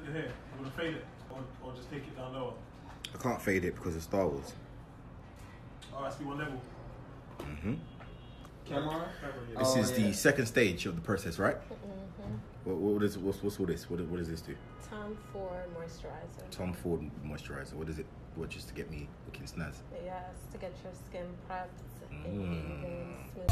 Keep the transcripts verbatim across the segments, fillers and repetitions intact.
to here? You want to fade it or, or just take it down lower? I can't fade it because of Star Wars. Oh, that's the one level. Mm-hmm. Camera? This oh, is yeah. the second stage of the process, right? Mm-hmm. What, what is what's, what's all this? What, what does this do? Tom Ford moisturizer. Tom Ford moisturizer. What is it? What, just to get me looking snazz? Yes, to get your skin prepped Mm. and even smooth.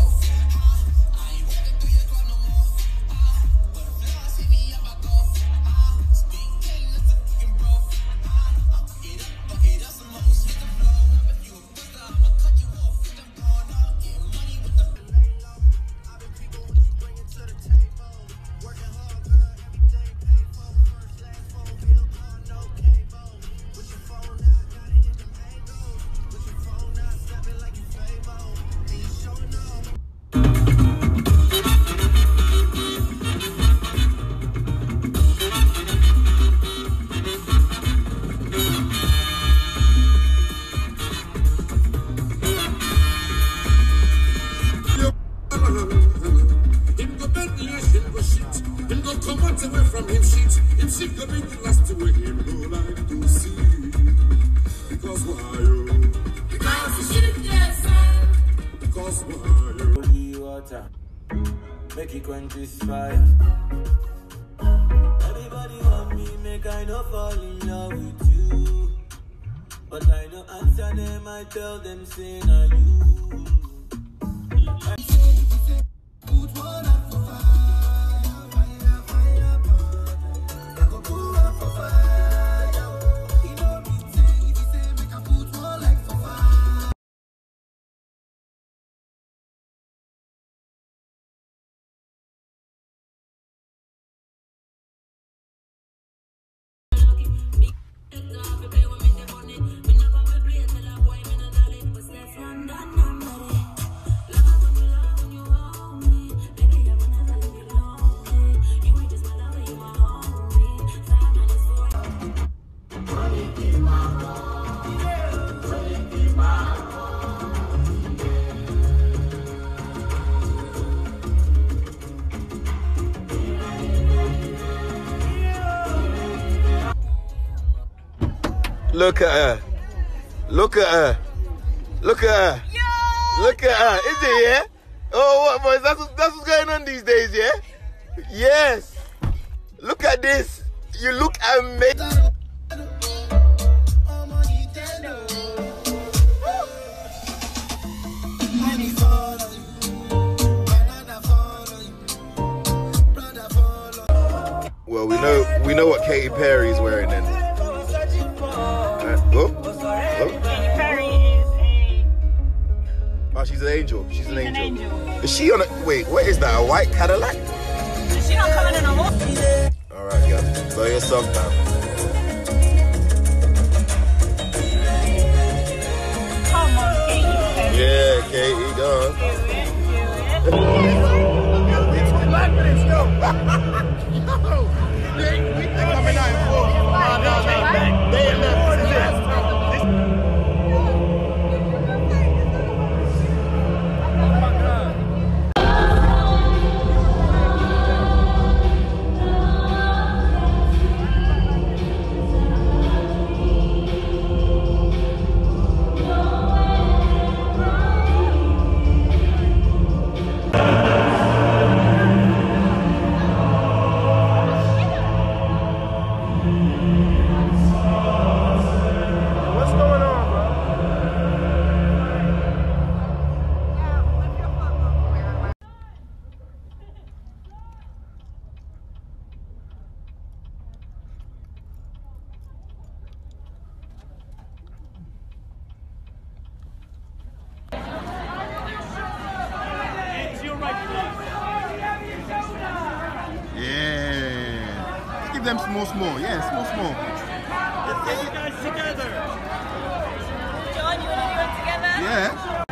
Make it quench this fire. Everybody want me, make I no fall in love with you. But I no answer them, I tell them, say na you. I say, say, put one up for fire, fire, fire, fire. I go put one for fire. You know me, say, if you say, make I put one like for fire. Look at her. Look at her. Look at her. Yo! Look at her. Is it, yeah? Oh, what, boys? That's, what, that's what's going on these days, yeah? Yes. Look at this. You look amazing. Well, we know we know what Katy Perry's wearing then. Oh, oh. Katy Perry is a... Oh, she's an angel. She's, she's an, angel. an angel. Is she on a... Wait, what is that? A white Cadillac? She not coming in a lot. Alright, guys. Blow your song down. Come on, Katy Perry. Yeah, Katy, go on. Do it, do it. They're coming out in four. They in there. Yeah. Give them small, small. Yeah, small, small. Let's get you guys together. John, you want to do it together? Yeah.